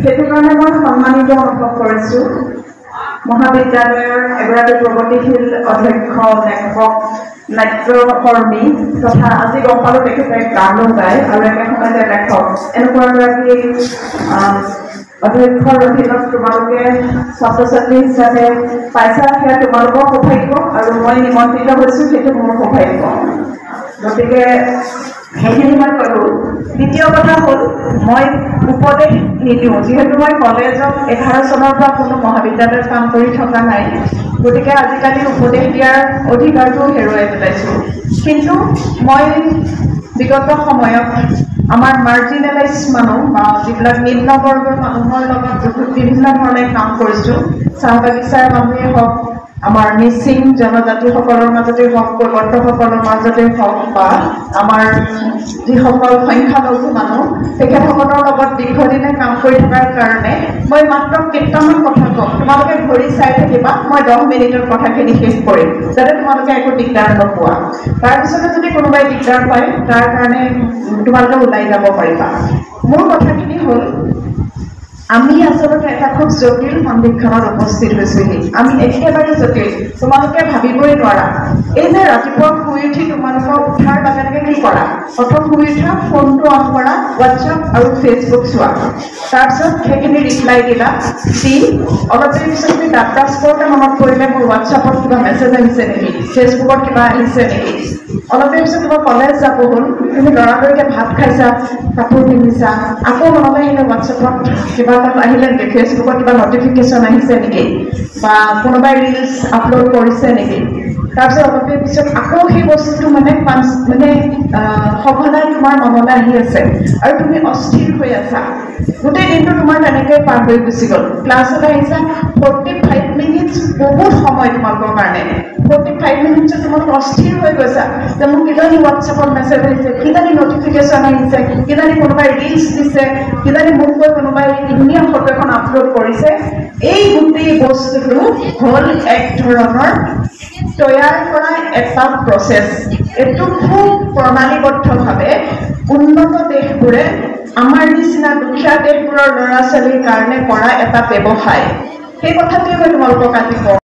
সেইটো কাৰণে মই সন্মানিত অনুভৱ কৰিছোঁ। মহাবিদ্যালয়ৰ এগৰাকী প্ৰগতিশীল অধ্যক্ষ, লেখক, নাট্যকৰ্মী তথা আজি গম পালোঁ তেখেতে গানো গায় আৰু একে সময়তে লেখক, এনেকুৱা এগৰাকী অধ্যক্ষৰ অধীনত তোমালোকে ছাত্ৰ ছাত্ৰী হিচাপে পাইছা, সেয়া তোমালোকৰ সৌভাগ্য আৰু মই নিমন্ত্ৰিত হৈছোঁ, সেইটো মোৰ সৌভাগ্য। গতিকে সেইখিনি মই ক'লোঁ। দ্বিতীয় কথা হ'ল, মই উপদেশ নিদিওঁ, যিহেতু মই কলেজত 11 চনৰ পৰা কোনো মহাবিদ্যালয়ত কাম কৰি থকা নাই, গতিকে আজিকালি উপদেশ দিয়াৰ অধিকাৰটো হেৰুৱাই পেলাইছোঁ। কিন্তু মই বিগত সময়ত আমাৰ মাৰ্জিনেলাইজ মানুহ বা যিবিলাক নিম্ন বৰ্গৰ মানুহৰ লগত বিভিন্ন ধৰণে কাম কৰিছোঁ। চাহ বাগিচাৰ মানুহেই হওক, আমাৰ মিচিং জনজাতিসকলৰ মাজতে হওক, কৈৱৰ্তসকলৰ মাজতে হওক বা আমাৰ যিসকল সংখ্যালঘু মানুহ, তেখেতসকলৰ লগত দীৰ্ঘদিনে কাম কৰি থকাৰ কাৰণে মই মাত্ৰ কেইটামান কথা কম, তোমালোকে ঘড়ী চাই থাকিবা, মই 10 মিনিটৰ কথাখিনি শেষ কৰিম, যাতে তোমালোকে একো দিগদাৰ নোপোৱা। তাৰপিছতে যদি কোনোবাই দিগদাৰ পায়, তাৰ কাৰণে তোমালোকে ওলাই যাব পাৰিবা। মোৰ কথাখিনি হ'ল, আমি আচলতে এটা খুব জটিল সন্ধিক্ষণত উপস্থিত হৈছোহি। আমি একেবাৰে জটিল, তোমালোকে ভাবিবই নোৱাৰা। এই যে ৰাতিপুৱা শুই উঠি তোমালোকক উঠাৰ লগে লগে কি কৰা? প্ৰথম শুই উঠা, ফোনটো অন কৰা, হোৱাটছআপ আৰু ফেচবুক চোৱা, তাৰপিছত সেইখিনি ৰিপ্লাই দিলা, দি অলপ দেৰি পিছত তুমি দাঁত ব্ৰাছ কৰোঁতে মনত পৰিলে মোৰ হোৱাটছআপত কিবা মেছেজ আহিছে নেকি, ফেচবুকত কিবা আহিছে নেকি। অলপ দেৰি পিছত তোমাৰ কলেজ যাব হ'ল, তুমি লৰালৰিকে ভাত খাইছা, কাপোৰ পিন্ধিছা, আকৌ মনলৈ আহিলে হোৱাটছআপত কিবা এটা আহিলে নেকি, ফেচবুকত কিবা নটিফিকেশ্যন আহিছে নেকি, বা কোনোবাই ৰিলছ আপলোড কৰিছে নেকি। তাৰপিছত অলপ দেৰি পিছত আকৌ সেই বস্তুটো মানে সঘনাই তোমাৰ মনলৈ আহি আছে আৰু তুমি অস্থিৰ হৈ আছা। গোটেই দিনটো তোমাৰ তেনেকৈ পাৰ হৈ গুচি গ'ল। ক্লাছলৈ আহিছা, 45 মিনিটছ বহুত সময় তোমালোকৰ কাৰণে। 45 মিনিটছত তোমালোক অস্থিৰ হৈ গৈছা যে মোক কিজানি হোৱাটছআপত মেছেজ আহিছে, কিজানি নটিফিকেশ্যন আহিছে, কিজানি কোনোবাই ৰিলছ দিছে, কিজানি মোক কৈ কোনোবাই ধুনীয়া ফটো এখন আপলোড কৰিছে। এই গোটেই বস্তুটো হ'ল এক ধৰণৰ তৈয়াৰ কৰা এটা প্ৰচেছ। এইটো খুব প্ৰণালীবদ্ধভাৱে উন্নত দেশবোৰে আমাৰ নিচিনা দুখীয়া দেশবোৰৰ ল'ৰা ছোৱালীৰ কাৰণে কৰা এটা ব্যৱসায়। সেই কথাটোৱে মই তোমালোকক আজি কওঁ।